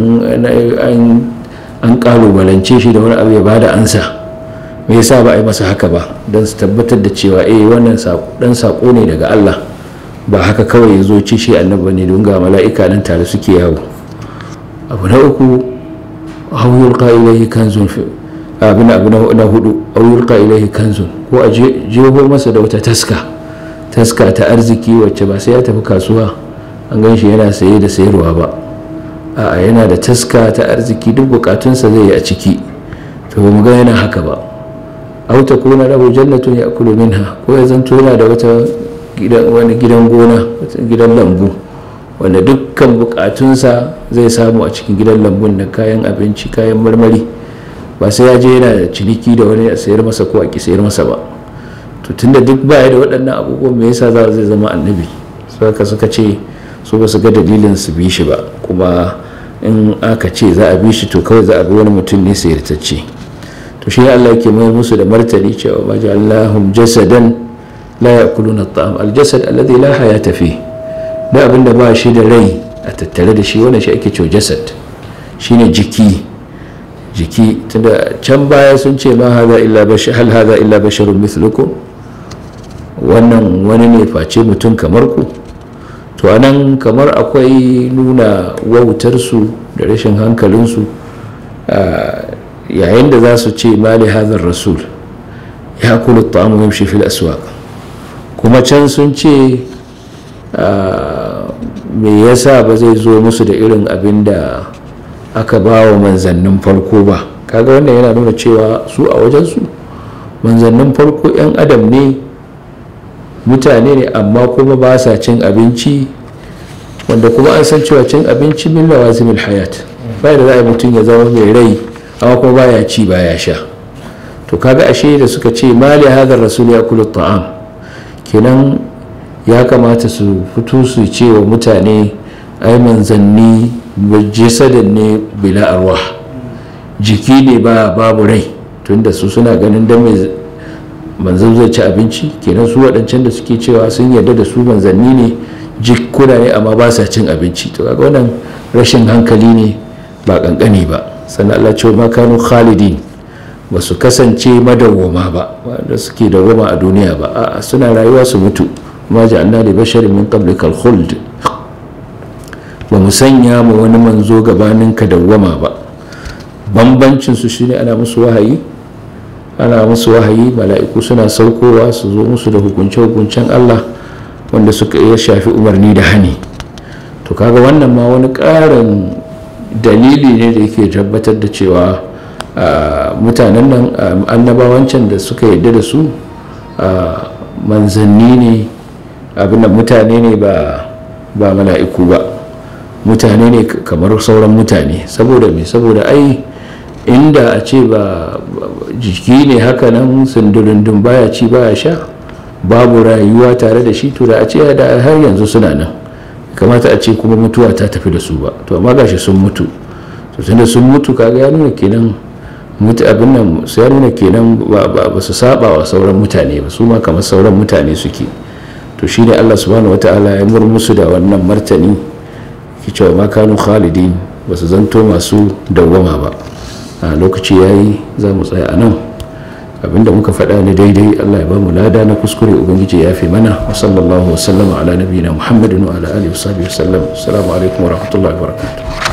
an kalubalance shi da wani abu ya bada ansa. me yasa ba a yi masa haka ba? don su tabbatar da cewa eh wannan dan sako ne daga Allah, ba haka kawai ya zo ci shi annabi ne, don ga mala'ika nan tare suke yawo. abu na uku, aw yulqa ilayhi kanzun, abin abu na hudu, aw yulqa ilayhi kanzun, ko a jeho masa da wata taska taska ta arziki wacce ba sai ya tafi kasuwa an gan shi yana saye da sayarwa ba, a yana da taska ta arziki, duk bukatunsa zai yi a ciki, to ba mu ga yana haka ba. aw takuna lahu jannatun ya'kulu minha, ko ya zanto yana da wata gidan wani gidan gona, gidan lambu wanda dukkan bukatunsa zai samu a cikin gidan lambun da kayan abinci, kayan marmari, ba sai ya je yana ciniki da wani a sayar masa ko a ki sayar masa ba. to tunda duk baya da waɗannan abubuwan, me yasa za zai zama annabi? saka suka ce su ba su ga dalilin su bi shi ba, kuma in aka ce za a bi shi to kawai za a bi wani mutum ne sayartacce. to shi Allah yake mai musu da martani cewa ma ja'alnahum jasadan la ya'kuluna at-ta'am, al-jasad alladhi la hayata fi, da abinda ba shi da rai a tattare da shi, wannan shi ake cewa jasad, shine jiki. jiki tunda can baya sun ce ma hadha illa bashar, hal hadha illa basharun mithlukum, wannan wani ne face mutum kamar ku. to anan kamar akwai nuna wautarsu da rashin hankalinsu, yayin da za su ce mali hadhar rasul ya kula ta'amu yamshi fil aswaq, kuma can sun ce me yasa ba zai zo musu da irin abin da aka ba wa manzannin farko ba. kaga wannan yana nuna cewa su a wajensu manzannin farko 'yan adam ne mutane ne amma kuma ba sa cin abinci, wanda kuma an san cewa cin abinci min lawazimil hayat, bai da za a mutum ya zama mai rai amma kuma baya ci baya sha. to kaga ashe da suka ce mali hadha rasul yakulu ta'am, kenan ya kamata su fito su ce wa mutane ai manzanni jasadin ne bila arwah, jiki ne ba babu rai, tunda su suna ganin dan mai manzan zai ci abinci, kenan su waɗancan da suke cewa sun yarda da su manzanni ne jikuna ne amma ba sa cin abinci. to kaga wannan rashin hankali ne ba kankani ba. sannan Allah ce ma kanu khalidin, ba su kasance madawwama ba, wanda suke dawwama a duniya ba, a'a suna rayuwa su mutu. ma ja'alna li basharin min qablika al-khuld, ba mu sanya mu wani manzo gabanin ka dawwama ba. bambancin su shine ana musu wahayi ana musu wahayi mala'iku suna saukowa su zo musu da hukunce-hukuncen Allah wanda suka iya shafi umarni da hani. to kaga wannan ma wani ƙarin dalili ne da yake tabbatar da cewa mutanen nan annabawancan da suka yarda da su manzanni ne, abin da mutane ne ba ba mala'iku ba, mutane ne kamar sauran mutane. saboda me? saboda ai inda a ce ba jiki ne haka nan sundurundun baya ci baya sha, babu rayuwa tare da shi, to da a ce da har yanzu suna nan, kamata a ce kuma mutuwa ta tafi da su ba. to amma gashi sun mutu, to tunda sun mutu kaga ya nuna kenan mutu abin nan su ya nuna kenan ba su saba wa sauran mutane ba, su ma kamar sauran mutane suke. to shine Allah subhanahu wataala ya murmusu da wannan martani ki cewa ma kanu khalidin, ba su zanto masu dawwama ba. a lokaci yayi za mu tsaya a nan. abinda muka faɗa ne daidai Allah ya ba mu lada, na kuskure ubangiji ya fi mana. wa sallallahu wa sallama ala nabiyina Muhammadin wa ala alihi wa sahbihi wa sallam. assalamu alaikum wa rahmatullahi wa barakatuh.